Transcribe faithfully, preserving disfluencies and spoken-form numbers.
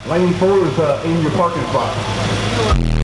Lane four is uh, in your parking spot.